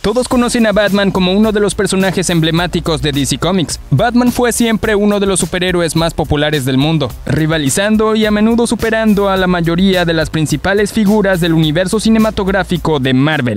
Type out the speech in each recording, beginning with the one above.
Todos conocen a Batman como uno de los personajes emblemáticos de DC Comics. Batman fue siempre uno de los superhéroes más populares del mundo, rivalizando y a menudo superando a la mayoría de las principales figuras del universo cinematográfico de Marvel.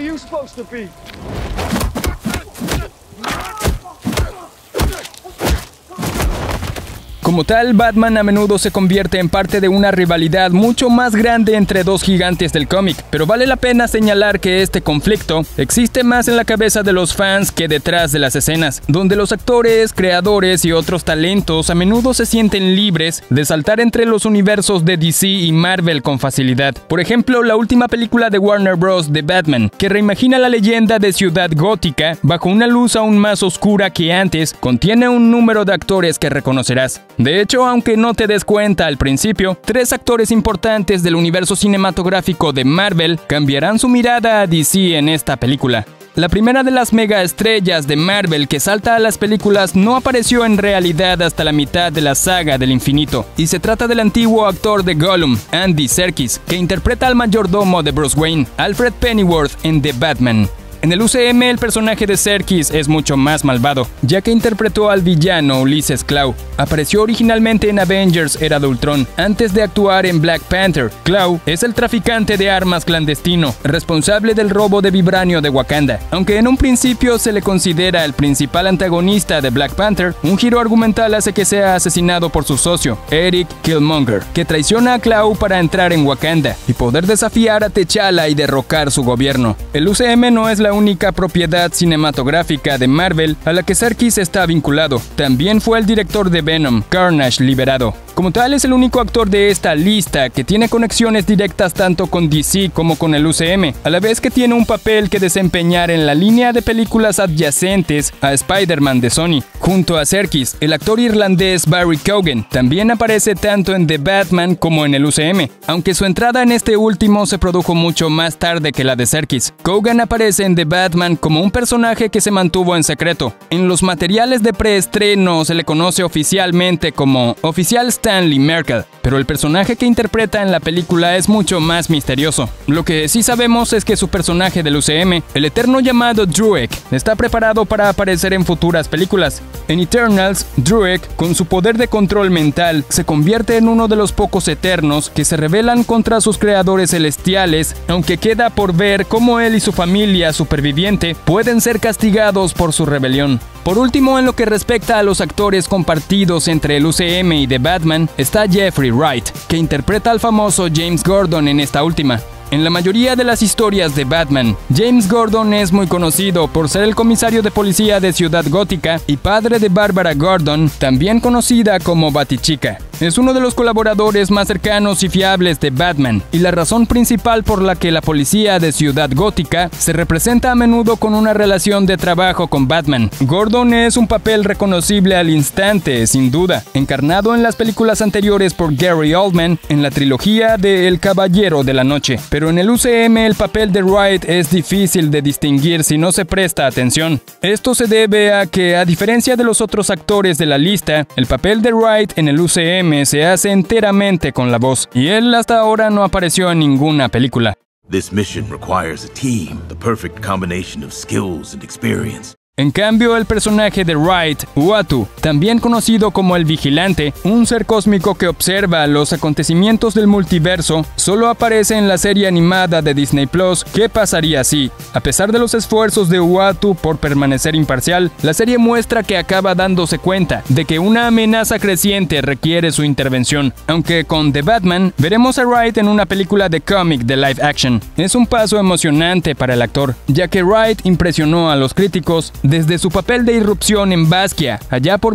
Como tal, Batman a menudo se convierte en parte de una rivalidad mucho más grande entre dos gigantes del cómic, pero vale la pena señalar que este conflicto existe más en la cabeza de los fans que detrás de las escenas, donde los actores, creadores y otros talentos a menudo se sienten libres de saltar entre los universos de DC y Marvel con facilidad. Por ejemplo, la última película de Warner Bros. De Batman, que reimagina la leyenda de Ciudad Gótica bajo una luz aún más oscura que antes, contiene un número de actores que reconocerás. De hecho, aunque no te des cuenta al principio, 3 actores importantes del universo cinematográfico de Marvel cambiarán su mirada a DC en esta película. La primera de las mega estrellas de Marvel que salta a las películas no apareció en realidad hasta la mitad de la saga del infinito, y se trata del antiguo actor de Gollum, Andy Serkis, que interpreta al mayordomo de Bruce Wayne, Alfred Pennyworth, en The Batman. En el UCM, el personaje de Serkis es mucho más malvado, ya que interpretó al villano Ulysses Klaue. Apareció originalmente en Avengers Era de Ultron, antes de actuar en Black Panther. Klaue es el traficante de armas clandestino, responsable del robo de vibranio de Wakanda. Aunque en un principio se le considera el principal antagonista de Black Panther, un giro argumental hace que sea asesinado por su socio, Eric Killmonger, que traiciona a Klaue para entrar en Wakanda y poder desafiar a T'Challa y derrocar su gobierno. El UCM no es la única propiedad cinematográfica de Marvel a la que Serkis está vinculado. También fue el director de Venom, Carnage liberado. Como tal, es el único actor de esta lista que tiene conexiones directas tanto con DC como con el UCM, a la vez que tiene un papel que desempeñar en la línea de películas adyacentes a Spider-Man de Sony. Junto a Serkis, el actor irlandés Barry Keoghan también aparece tanto en The Batman como en el UCM, aunque su entrada en este último se produjo mucho más tarde que la de Serkis. Keoghan aparece en The Batman como un personaje que se mantuvo en secreto. En los materiales de preestreno se le conoce oficialmente como Oficial Stanley Merkel, pero el personaje que interpreta en la película es mucho más misterioso. Lo que sí sabemos es que su personaje del UCM, el eterno llamado Druig, está preparado para aparecer en futuras películas. En Eternals, Druig, con su poder de control mental, se convierte en uno de los pocos eternos que se rebelan contra sus creadores celestiales, aunque queda por ver cómo él y su familia superviviente pueden ser castigados por su rebelión. Por último, en lo que respecta a los actores compartidos entre el UCM y The Batman, está Jeffrey Wright, que interpreta al famoso James Gordon en esta última. En la mayoría de las historias de Batman, James Gordon es muy conocido por ser el comisario de policía de Ciudad Gótica y padre de Barbara Gordon, también conocida como Batichica. Es uno de los colaboradores más cercanos y fiables de Batman, y la razón principal por la que la policía de Ciudad Gótica se representa a menudo con una relación de trabajo con Batman. Gordon es un papel reconocible al instante, sin duda, encarnado en las películas anteriores por Gary Oldman en la trilogía de El Caballero de la Noche. Pero en el UCM el papel de Wright es difícil de distinguir si no se presta atención. Esto se debe a que, a diferencia de los otros actores de la lista, el papel de Wright en el UCM se hace enteramente con la voz, y él hasta ahora no apareció en ninguna película. This mission requires a team, the perfect combination of skills and experience. En cambio, el personaje de Wright, Uatu, también conocido como el Vigilante, un ser cósmico que observa los acontecimientos del multiverso, solo aparece en la serie animada de Disney Plus, ¿Qué pasaría si? A pesar de los esfuerzos de Uatu por permanecer imparcial, la serie muestra que acaba dándose cuenta de que una amenaza creciente requiere su intervención, aunque con The Batman veremos a Wright en una película de cómic de live action. Es un paso emocionante para el actor, ya que Wright impresionó a los críticos desde su papel de irrupción en Basquiat, allá por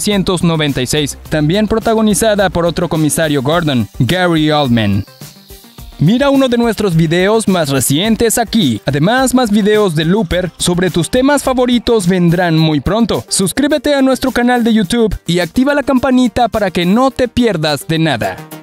1996, también protagonizada por otro comisario Gordon, Gary Oldman. Mira uno de nuestros videos más recientes aquí. Además, más videos de Looper sobre tus temas favoritos vendrán muy pronto. Suscríbete a nuestro canal de YouTube y activa la campanita para que no te pierdas de nada.